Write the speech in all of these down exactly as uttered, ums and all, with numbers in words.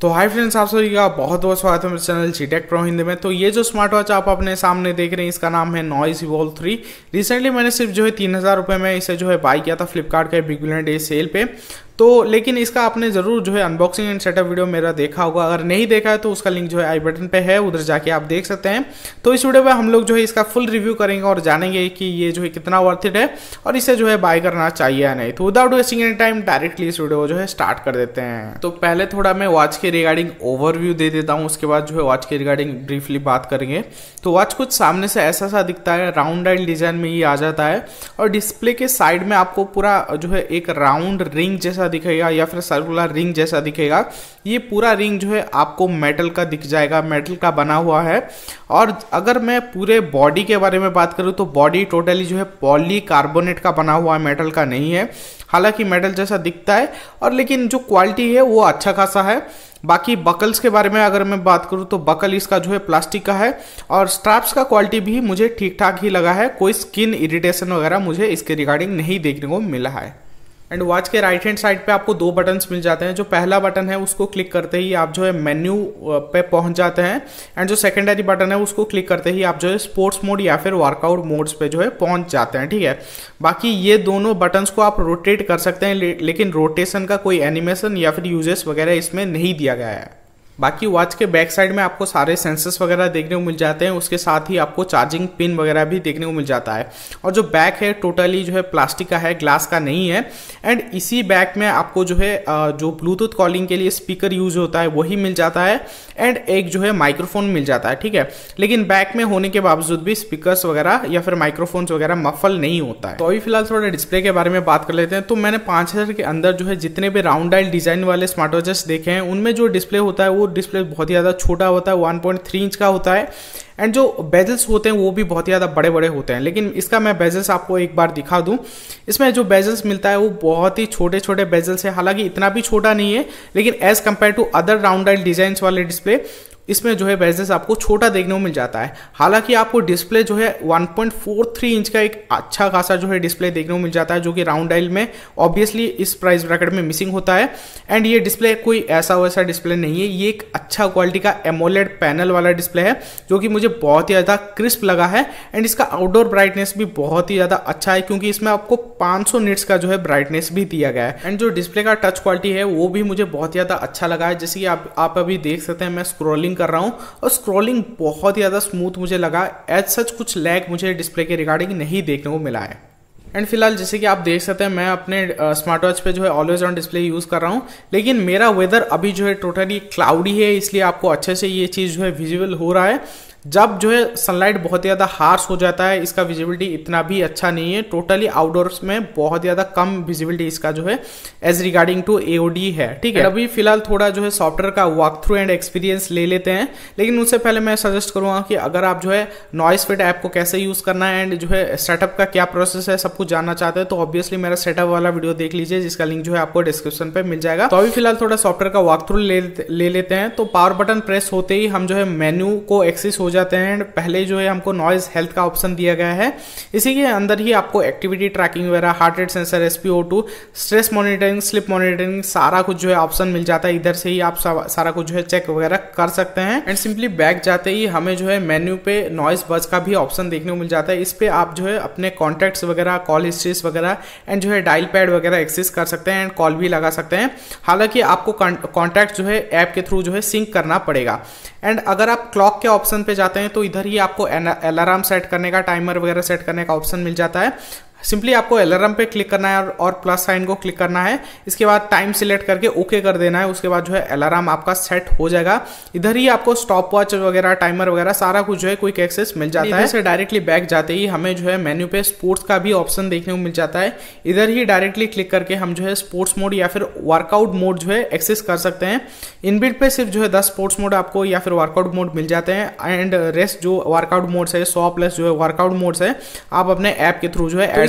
तो hi friends, आप सभी का बहुत बहुत स्वागत है मेरे channel G tech pro Hindi में। तो ये जो स्मार्ट वॉच आप अपने सामने देख रहे हैं, इसका नाम है नॉइज इवॉल्व थ्री। रिसेंटली मैंने सिर्फ जो है तीन हज़ार रुपये में इसे जो है बाई किया था फ्लिपकार्ट के बिग बिलियन डे सेल पे। तो लेकिन इसका आपने ज़रूर जो है अनबॉक्सिंग एंड सेटअप वीडियो मेरा देखा होगा। अगर नहीं देखा है तो उसका लिंक जो है आई बटन पे है, उधर जाके आप देख सकते हैं। तो इस वीडियो में हम लोग जो है इसका फुल रिव्यू करेंगे और जानेंगे कि ये जो है कितना वर्थ इट है और इसे जो है बाय करना चाहिए या नहीं। तो without wasting any time directly इस वीडियो को जो है स्टार्ट कर देते हैं। तो पहले थोड़ा मैं वॉच के रिगार्डिंग ओवरव्यू दे देता हूँ, उसके बाद जो है वॉच के रिगार्डिंग ब्रीफली बात करेंगे। तो वॉच कुछ सामने से ऐसा सा दिखता है, राउंड डायल डिजाइन में ये आ जाता है और डिस्प्ले के साइड में आपको पूरा जो है एक राउंड रिंग जैसा दिखेगा या फिर सर्कुलर रिंग जैसा दिखेगा। ये पूरा रिंग जो है आपको मेटल का दिख जाएगा, मेटल का बना हुआ है। और अगर मैं पूरे बॉडी के बारे में बात करूं तो बॉडी टोटली जो है पॉलीकार्बोनेट का बना हुआ है, मेटल का नहीं है। हालांकि मेटल जैसा दिखता है और लेकिन जो क्वालिटी है वो अच्छा खासा है। बाकी बकल्स के बारे में अगर मैं बात करूं तो बकल इसका जो है प्लास्टिक का है और स्ट्रैप्स का क्वालिटी भी मुझे ठीक ठाक ही लगा है। कोई स्किन इरिटेशन वगैरह मुझे इसके रिगार्डिंग नहीं देखने को मिला है। एंड वॉच के राइट हैंड साइड पे आपको दो बटन्स मिल जाते हैं। जो पहला बटन है उसको क्लिक करते ही आप जो है मेन्यू पे पहुंच जाते हैं एंड जो सेकेंडरी बटन है उसको क्लिक करते ही आप जो है स्पोर्ट्स मोड या फिर वर्कआउट मोड्स पे जो है पहुंच जाते हैं। ठीक है, बाकी ये दोनों बटन्स को आप रोटेट कर सकते हैं, ले, लेकिन रोटेशन का कोई एनिमेशन या फिर यूजेस वगैरह इसमें नहीं दिया गया है। बाकी वॉच के बैक साइड में आपको सारे सेंसर्स वगैरह देखने को मिल जाते हैं, उसके साथ ही आपको चार्जिंग पिन वगैरह भी देखने को मिल जाता है। और जो बैक है टोटली जो है प्लास्टिक का है, ग्लास का नहीं है। एंड इसी बैक में आपको जो है जो ब्लूटूथ कॉलिंग के लिए स्पीकर यूज होता है वही मिल जाता है एंड एक जो है माइक्रोफोन मिल जाता है। ठीक है, लेकिन बैक में होने के बावजूद भी स्पीकर्स वगैरह या फिर माइक्रोफोन्स वगैरह मफल नहीं होता है। तो अभी फिलहाल थोड़ा डिस्प्ले के बारे में बात कर लेते हैं। तो मैंने पांच हजार के अंदर जो है जितने भी राउंड डायल डिजाइन वाले स्मार्ट वॉचेस देखे हैं उनमें जो डिस्प्ले होता है वो डिस्प्ले बहुत ही ज़्यादा छोटा होता है, वन पॉइंट थ्री इंच का होता है। एंड जो बेजल्स होते हैं वो भी बहुत ही ज़्यादा बड़े बड़े होते हैं। लेकिन इसका मैं बेजल्स आपको एक बार दिखा दूं। इसमें जो बेजल्स मिलता है वो बहुत ही छोटे छोटे बेजल्स है। हालांकि इतना भी छोटा नहीं है, लेकिन as compare to other round dial design वाले डिस्प्ले इसमें जो है बेजल्स आपको छोटा देखने को मिल जाता है। हालांकि आपको डिस्प्ले जो है one point four three inch का एक अच्छा खासा जो है डिस्प्ले देखने को मिल जाता है, जो कि राउंड डायल में ऑब्वियसली इस प्राइस ब्रैकेट में मिसिंग होता है। एंड ये डिस्प्ले कोई ऐसा वैसा डिस्प्ले नहीं है, ये एक अच्छा क्वालिटी का एमोलेड पैनल वाला डिस्प्ले है जो कि मुझे बहुत ही ज़्यादा क्रिस्प लगा है। एंड इसका आउटडोर ब्राइटनेस भी बहुत ही ज़्यादा अच्छा है क्योंकि इसमें आपको पाँच सौ निट्स का जो है ब्राइटनेस भी दिया गया है। एंड जो डिस्प्ले का टच क्वालिटी है वो भी मुझे बहुत ही ज़्यादा अच्छा लगा है। जैसे कि आप, आप अभी देख सकते हैं मैं स्क्रॉलिंग कर रहा हूं और स्क्रॉलिंग बहुत ही ज़्यादा स्मूथ मुझे लगा। एज सच कुछ लैग मुझे डिस्प्ले के रिगार्डिंग नहीं देखने को मिला है। एंड फिलहाल जैसे कि आप देख सकते हैं मैं अपने स्मार्ट वॉच पे जो है ऑलवेज ऑन डिस्प्ले यूज़ कर रहा हूँ, लेकिन मेरा वेदर अभी जो है टोटली क्लाउडी है, इसलिए आपको अच्छे से ये चीज़ जो है विजिबल हो रहा है। जब जो है सनलाइट बहुत ज़्यादा हार्श हो जाता है इसका विजिबिलिटी इतना भी अच्छा नहीं है। टोटली आउटडोर्स में बहुत ज़्यादा कम विजिबिलिटी इसका जो है एज रिगार्डिंग टू एओडी है। ठीक है, अभी फिलहाल थोड़ा जो है सॉफ्टवेयर का वॉक थ्रू एंड एक्सपीरियंस ले लेते हैं। लेकिन उससे पहले मैं सजेस्ट करूंगा कि अगर आप जो है नॉइस फिट ऐप को कैसे यूज़ करना है एंड जो है सेटअप का क्या प्रोसेस है सब कुछ जानना चाहते हैं तो ऑब्वियसली मेरा सेटअप वाला वीडियो देख लीजिए, जिसका लिंक जो है आपको डिस्क्रिप्शन पे मिल जाएगा। तो अभी फिलहाल थोड़ा सॉफ्टवेयर का वॉक थ्रू ले, ले लेते हैं। तो पावर बटन प्रेस होते ही हम जो है मेन्यू को एक्सेस हो जाते हैं। पहले जो है हमको नॉइज हेल्थ का ऑप्शन दिया गया है, इसी के अंदर ही आपको एक्टिविटी ट्रैकिंग वगैरह, heart rate sensor, S P O two, stress monitoring, sleep monitoring सारा कुछ जो है ऑप्शन मिल जाता है। इधर से ही आप सारा कुछ जो है चेक वगैरह कर सकते हैं। एंड सिंपली बैक जाते ही हमें जो है मेन्यू पे नॉइज बज का भी ऑप्शन देखने को मिल जाता है। इस पे आप जो है अपने कॉन्टैक्ट्स वगैरह, कॉल हिस्ट्रीज वगैरह एंड जो है डायल पैड वगैरह एक्सेस कर सकते हैं एंड कॉल भी लगा सकते हैं। हालांकि आपको कॉन्टैक्ट जो है ऐप के थ्रू जो है सिंक करना पड़ेगा। एंड अगर आप क्लॉक के ऑप्शन पे जाते हैं तो इधर ही आपको अलार्म सेट करने का, टाइमर वगैरह सेट करने का ऑप्शन मिल जाता है। सिंपली आपको अलार्म पे क्लिक करना है और प्लस साइन को क्लिक करना है। इसके बाद टाइम सिलेक्ट करके ओके कर देना है। उसके बाद जो है अलार्म आपका सेट हो जाएगा। इधर ही आपको स्टॉप वॉच वगैरह, टाइमर वगैरह सारा कुछ जो है क्विक एक्सेस मिल जाता है। इधर से डायरेक्टली बैक जाते ही हमें जो है मेन्यू पे स्पोर्ट्स का भी ऑप्शन देखने को मिल जाता है। इधर ही डायरेक्टली क्लिक करके हम जो है स्पोर्ट्स मोड या फिर वर्कआउट मोड जो है एक्सेस कर सकते हैं। इनबिल्ट पे सिर्फ जो है दस स्पोर्ट्स मोड आपको या फिर वर्कआउट मोड मिल जाते हैं एंड रेस्ट जो वर्कआउट मोड्स है, सौ प्लस जो है वर्कआउट मोड्स है आप अपने ऐप के थ्रू जो है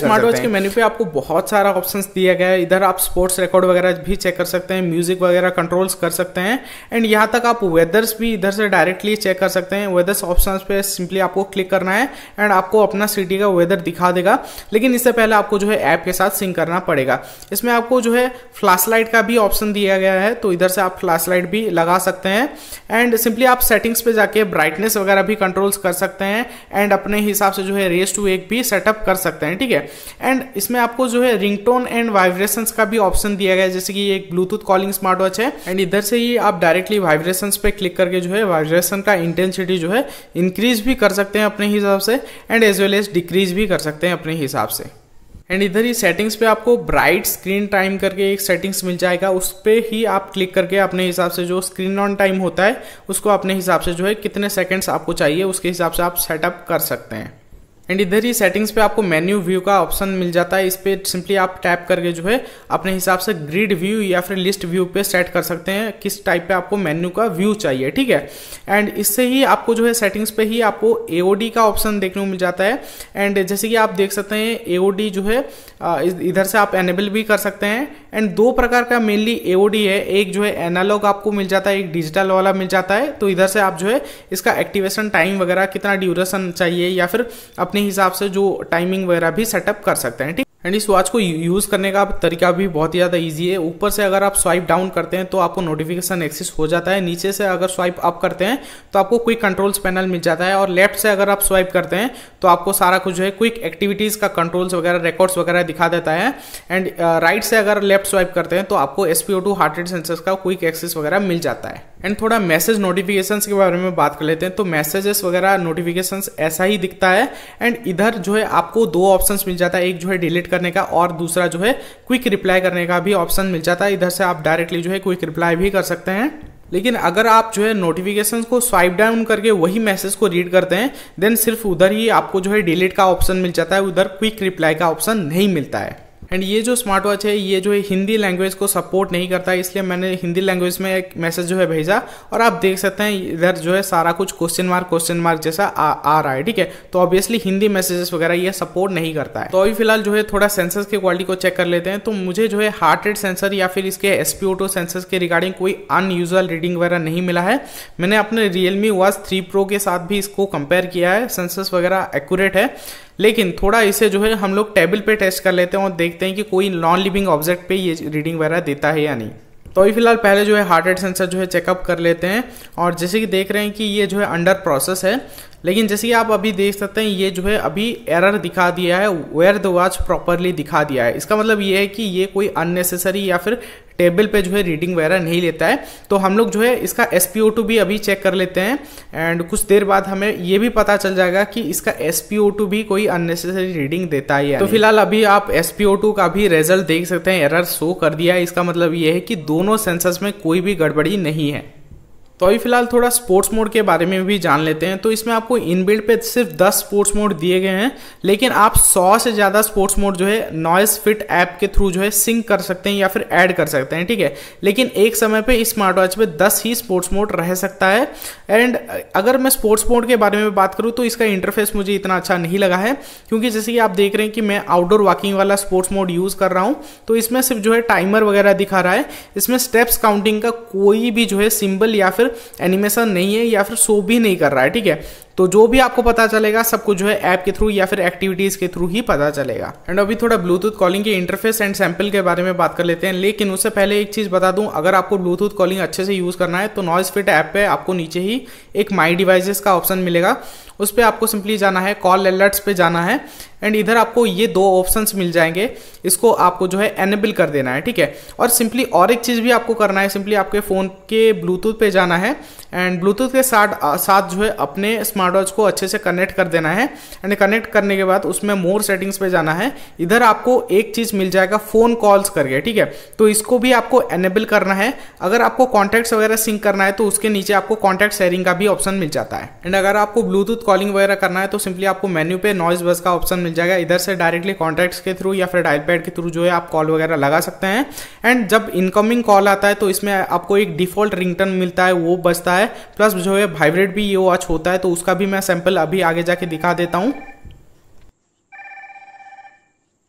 स्मार्ट वॉच के मेन्यू पे आपको बहुत सारा ऑप्शंस दिया गया है। इधर आप स्पोर्ट्स रिकॉर्ड वगैरह भी चेक कर सकते हैं, म्यूजिक वगैरह कंट्रोल्स कर सकते हैं, एंड यहाँ तक आप वेदर्स भी इधर से डायरेक्टली चेक कर सकते हैं। वेदर्स ऑप्शन पे सिंपली आपको क्लिक करना है एंड आपको अपना सिटी का वेदर दिखा देगा, लेकिन इससे पहले आपको जो है ऐप के साथ सिंक करना पड़ेगा। इसमें आपको जो है फ्लैश लाइट का भी ऑप्शन दिया गया है, तो इधर से आप फ्लैश लाइट भी लगा सकते हैं, एंड सिंपली आप सेटिंग्स पे जाके ब्राइटनेस वगैरह भी कंट्रोल्स कर सकते हैं, एंड अपने हिसाब से जो है रेस टू एक भी सेटअप कर सकते हैं, ठीक है। एंड इसमें आपको जो है रिंगटोन एंड वाइब्रेशंस का भी ऑप्शन दिया गया है, जैसे कि ये एक ब्लूटूथ कॉलिंग स्मार्ट वॉच है, एंड इधर से ही आप डायरेक्टली वाइब्रेशंस पे क्लिक करके जो है वाइब्रेशन का इंटेंसिटी जो है इंक्रीज भी कर सकते हैं अपने हिसाब से, and as well as decrease भी कर सकते हैं अपने हिसाब से। एंड इधर ही सेटिंग्स पे आपको ब्राइट स्क्रीन टाइम करके एक सेटिंग्स मिल जाएगा, उस पर ही आप क्लिक करके अपने हिसाब से जो स्क्रीन ऑन टाइम होता है उसको अपने हिसाब से जो है कितने सेकंड्स आपको चाहिए उसके हिसाब से आप सेटअप कर सकते हैं। एंड इधर ही सेटिंग्स पे आपको मेन्यू व्यू का ऑप्शन मिल जाता है, इस पे सिंपली आप टैप करके जो है अपने हिसाब से ग्रिड व्यू या फिर लिस्ट व्यू पे सेट कर सकते हैं किस टाइप पे आपको मेन्यू का व्यू चाहिए, ठीक है। एंड इससे ही आपको जो है सेटिंग्स पे ही आपको एओडी का ऑप्शन देखने को मिल जाता है, एंड जैसे कि आप देख सकते हैं एओडी जो है इधर से आप एनेबल भी कर सकते हैं। एंड दो प्रकार का मेनली एओडी है, एक जो है एनालॉग आपको मिल जाता है, एक डिजिटल वाला मिल जाता है, तो इधर से आप जो है इसका एक्टिवेशन टाइम वगैरह कितना ड्यूरेशन चाहिए या फिर अपने हिसाब से जो टाइमिंग वगैरह भी सेटअप कर सकते हैं, ठीक। एंड इस वॉच को यूज करने का तरीका भी बहुत ही ज्यादा इजी है। ऊपर से अगर आप स्वाइप डाउन करते हैं तो आपको नोटिफिकेशन एक्सेस हो जाता है, नीचे से अगर स्वाइप अप करते हैं तो आपको क्विक कंट्रोल्स पैनल मिल जाता है, और लेफ्ट से अगर आप स्वाइप करते हैं तो आपको सारा कुछ जो है क्विक एक्टिविटीज का कंट्रोल्स वगैरह रिकॉर्ड्स वगैरह दिखा देता है। एंड राइट से अगर लेफ्ट स्वाइप करते हैं तो आपको S P O two heart rate sensors का क्विक एक्सेस वगैरह मिल जाता है। एंड थोड़ा मैसेज नोटिफिकेशंस के बारे में बात कर लेते हैं, तो मैसेजेस वगैरह नोटिफिकेशंस ऐसा ही दिखता है, एंड इधर जो है आपको दो ऑप्शंस मिल जाता है, एक जो है डिलीट करने का और दूसरा जो है क्विक रिप्लाई करने का भी ऑप्शन मिल जाता है। इधर से आप डायरेक्टली जो है क्विक रिप्लाई भी कर सकते हैं, लेकिन अगर आप जो है नोटिफिकेशंस को स्वाइप डाउन करके वही मैसेज को रीड करते हैं देन सिर्फ उधर ही आपको जो है डिलीट का ऑप्शन मिल जाता है, उधर क्विक रिप्लाई का ऑप्शन नहीं मिलता है। एंड ये जो स्मार्ट वॉच है ये जो है हिंदी लैंग्वेज को सपोर्ट नहीं करता है, इसलिए मैंने हिंदी लैंग्वेज में एक मैसेज जो है भेजा, और आप देख सकते हैं इधर जो है सारा कुछ क्वेश्चन मार्क क्वेश्चन मार्क जैसा आ, आ रहा है, ठीक है। तो ऑब्वियसली हिंदी मैसेजेस वगैरह ये सपोर्ट नहीं करता है। तो अभी फिलहाल जो है थोड़ा सेंसर्स की क्वालिटी को चेक कर लेते हैं, तो मुझे जो है हार्ट रेट सेंसर या फिर इसके S P O two sensors के रिगार्डिंग कोई अनयूजुअल रीडिंग वगैरह नहीं मिला है। मैंने अपने रियलमी वॉच थ्री प्रो के साथ भी इसको कंपेयर किया है, सेंसर्स वगैरह एक्यूरेट है, लेकिन थोड़ा इसे जो है हम लोग टेबल पे टेस्ट कर लेते हैं और देखते हैं कि कोई नॉन लिविंग ऑब्जेक्ट पे ये रीडिंग वगैरह देता है या नहीं। तो अभी फिलहाल पहले जो है हार्ट रेट सेंसर जो है चेकअप कर लेते हैं, और जैसे कि देख रहे हैं कि ये जो है अंडर प्रोसेस है, लेकिन जैसे कि आप अभी देख सकते हैं ये जो है अभी एरर दिखा दिया है, वेयर द वॉच प्रॉपरली दिखा दिया है। इसका मतलब ये है कि ये कोई अननेसेसरी या फिर टेबल पे जो है रीडिंग वगैरह नहीं लेता है। तो हम लोग जो है इसका एस पी ओ टू भी अभी चेक कर लेते हैं, एंड कुछ देर बाद हमें ये भी पता चल जाएगा कि इसका एस पी ओ टू भी कोई अननेसेसरी रीडिंग देता है या तो फिलहाल अभी आप एस पी ओ टू का भी रिजल्ट देख सकते हैं, एरर शो कर दिया है। इसका मतलब ये है कि दोनों सेंसर्स में कोई भी गड़बड़ी नहीं है। तो अभी फिलहाल थोड़ा स्पोर्ट्स मोड के बारे में भी जान लेते हैं। तो इसमें आपको इनबिल्ट पे सिर्फ दस स्पोर्ट्स मोड दिए गए हैं, लेकिन आप सौ से ज्यादा स्पोर्ट्स मोड जो है नॉइस फिट ऐप के थ्रू जो है सिंक कर सकते हैं या फिर ऐड कर सकते हैं, ठीक है। लेकिन एक समय पे इस स्मार्ट वॉच पे दस ही स्पोर्ट्स मोड रह सकता है। एंड अगर मैं स्पोर्ट्स मोड के बारे में बात करूं तो इसका इंटरफेस मुझे इतना अच्छा नहीं लगा है, क्योंकि जैसे कि आप देख रहे हैं कि मैं आउटडोर वॉकिंग वाला स्पोर्ट्स मोड यूज कर रहा हूं, तो इसमें सिर्फ जो है टाइमर वगैरह दिखा रहा है, इसमें स्टेप्स काउंटिंग का कोई भी जो है सिंबल या फिर एनिमेशन नहीं है या फिर शो भी नहीं कर रहा है, ठीक है। तो जो भी आपको पता चलेगा सब कुछ जो है ऐप के थ्रू या फिर एक्टिविटीज के थ्रू ही पता चलेगा। एंड अभी थोड़ा ब्लूटूथ कॉलिंग के इंटरफेस एंड सैंपल के बारे में बात कर लेते हैं, लेकिन उससे पहले एक चीज बता दूं, अगर आपको ब्लूटूथ कॉलिंग अच्छे से यूज करना है तो नॉइस फिट ऐप पे आपको नीचे ही एक माई डिवाइसेस का ऑप्शन मिलेगा, उस पर आपको सिंपली जाना है, कॉल अलर्ट्स पे जाना है, एंड इधर आपको ये दो ऑप्शंस मिल जाएंगे, इसको आपको जो है एनेबल कर देना है, ठीक है। और सिंपली और एक चीज भी आपको करना है, सिंपली आपके फोन के ब्लूटूथ पे जाना है एंड ब्लूटूथ के साथ साथ जो है अपने स्मार्ट वॉच को अच्छे से कनेक्ट कर देना है, एंड कनेक्ट करने के बाद उसमें मोर सेटिंग्स पे जाना है। इधर आपको एक चीज मिल जाएगा फोन कॉल्स करके, ठीक है, तो इसको भी आपको एनेबल करना है। अगर आपको कॉन्टैक्ट्स वगैरह सिंक करना है तो उसके नीचे आपको कॉन्टैक्ट शेयरिंग का भी ऑप्शन मिल जाता है। एंड अगर आपको ब्लूटूथ कॉलिंग वगैरह करना है तो सिंपली आपको मेन्यू पे नॉइज बस का ऑप्शन मिल जाएगा, इधर से डायरेक्टली कॉन्टैक्ट्स के थ्रू या फिर डायल पैड के थ्रू जो है आप कॉल वगैरह लगा सकते हैं। एंड जब इनकमिंग कॉल आता है तो इसमें आपको एक डिफॉल्ट रिंगटोन मिलता है, वो बजता है, प्लस जो है वाइब्रेट भी ये वॉच होता है, तो उसका भी मैं सैंपल अभी आगे जाके दिखा देता हूं।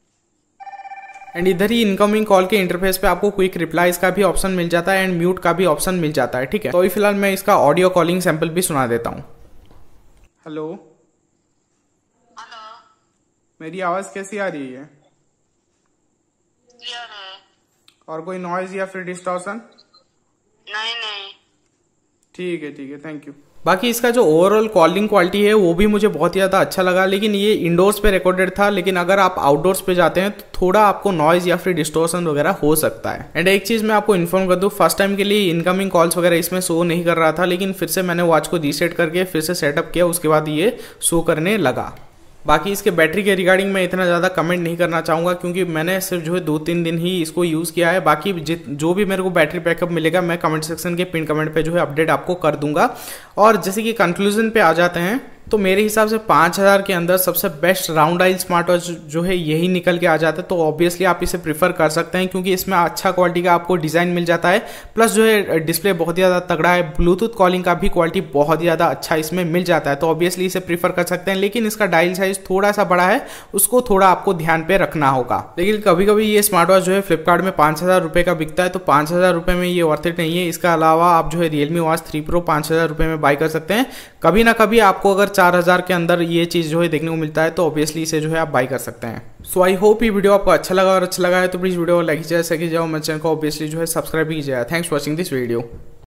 एंड इधर ही इनकमिंग कॉल के इंटरफेस पे आपको क्विक रिप्लाईज का भी ऑप्शन मिल जाता है एंड म्यूट का भी ऑप्शन मिल जाता है, ठीक है। तो अभी फिलहाल मैं इसका ऑडियो कॉलिंग सैंपल भी सुना देता हूँ। हेलो हेलो, मेरी आवाज कैसी आ रही है? क्लियर है? और कोई नॉइज या फिर डिस्टॉर्शन? नहीं नहीं। ठीक है ठीक है, थैंक यू। बाकी इसका जो ओवरऑल कॉलिंग क्वालिटी है वो भी मुझे बहुत ही ज़्यादा अच्छा लगा, लेकिन ये इंडोर्स पे रिकॉर्डेड था, लेकिन अगर आप आउटडोर्स पे जाते हैं तो थोड़ा आपको नॉइज या फिर डिस्टोर्शन वगैरह हो सकता है। एंड एक चीज़ मैं आपको इन्फॉर्म कर दूं, फर्स्ट टाइम के लिए इनकमिंग कॉल्स वगैरह इसमें शो नहीं कर रहा था, लेकिन फिर से मैंने वॉच को रीसेट करके फिर से सेटअप किया, उसके बाद ये शो करने लगा। बाकी इसके बैटरी के रिगार्डिंग मैं इतना ज़्यादा कमेंट नहीं करना चाहूँगा, क्योंकि मैंने सिर्फ जो है दो तीन दिन ही इसको यूज़ किया है। बाकी जो भी मेरे को बैटरी बैकअप मिलेगा मैं कमेंट सेक्शन के पिन कमेंट पे जो है अपडेट आपको कर दूंगा। और जैसे कि कंक्लूजन पे आ जाते हैं, तो मेरे हिसाब से पाँच हज़ार के अंदर सबसे बेस्ट राउंड आइल स्मार्ट वॉच जो है यही निकल के आ जाता है। तो ऑब्वियसली आप इसे प्रीफर कर सकते हैं, क्योंकि इसमें अच्छा क्वालिटी का आपको डिज़ाइन मिल जाता है, प्लस जो है डिस्प्ले बहुत ही ज़्यादा तगड़ा है, ब्लूटूथ कॉलिंग का भी क्वालिटी बहुत ही ज़्यादा अच्छा इसमें मिल जाता है। तो ऑब्वियसली इसे प्रीफर कर सकते हैं, लेकिन इसका डायल साइज थोड़ा सा बड़ा है, उसको थोड़ा आपको ध्यान पे रखना होगा। लेकिन कभी कभी ये स्मार्ट वॉच जो है फ्लिपकार्ट में पाँच हज़ार रुपये का बिकता है, तो पाँच हज़ार रुपये में ये वर्थ इट नहीं है। इसका अलावा आप जो है रियलमी वॉच थ्री प्रो पाँच हज़ार रुपये में बाय कर सकते हैं। कभी ना कभी आपको अगर चार हज़ार के अंदर ये चीज़ जो है देखने को मिलता है, तो ऑब्वियसली इसे जो है आप बाय कर सकते हैं। सो आई होप ये वीडियो आपको अच्छा लगा, और अच्छा लगा है तो प्लीज़ वीडियो को लाइक कीजिए, शेयर कीजिए और मेरे चैनल को ऑब्वियसली जो है सब्सक्राइब कीजिए। Thanks for watching this video.